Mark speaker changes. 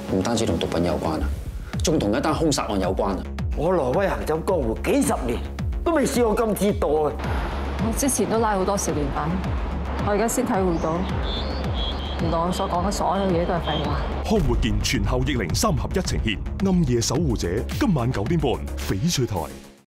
Speaker 1: 唔單止同毒品有關啊，仲同一單兇殺案有關啊！
Speaker 2: 我挪威行走江湖幾十年，都未試過咁折墮嘅。
Speaker 3: 我之前都拉好多少年犯，我而家先體會到，原來我所講嘅所有嘢都係廢話。
Speaker 4: 康活健全效益靈3合1呈現《暗夜守護者》，今晚9點半，翡翠台。